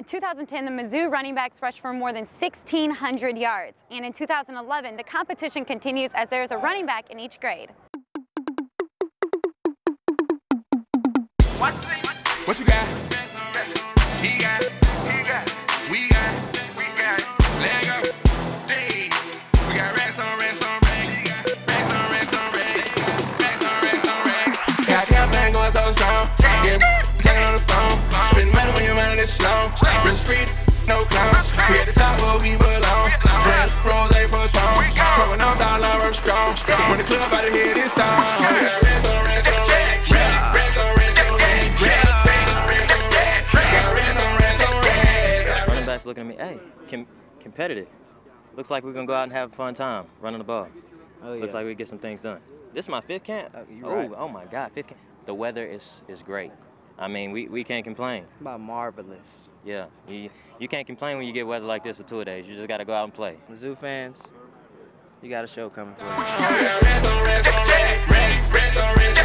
In 2010, the Mizzou running backs rushed for more than 1,600 yards. And in 2011, the competition continues as there is a running back in each grade. What you got? He got, we got, let go. Hey, we got racks on racks on racks, racks on racks on racks, racks on racks on racks. Got campaign going so strong, yeah, taking on the phone, spend money when your money is slow. Real street, no clowns. We at the top where we belong. Spread rose, they push on. Throwing off dollar, we're strong. When the club out of here, this song. We got racks on racks on racks, racks on racks on racks, racks on racks on racks, racks on racks on racks. Running backs looking at me, hey, competitive. Looks like we're gonna go out and have a fun time running the ball. Oh, yeah. Looks like we get some things done. This is my 5th camp. Right. Oh my God, 5th camp. The weather is great. I mean, we can't complain. About marvelous. Yeah, you can't complain when you get weather like this for 2 days. You just got to go out and play. Mizzou fans, you got a show coming for you.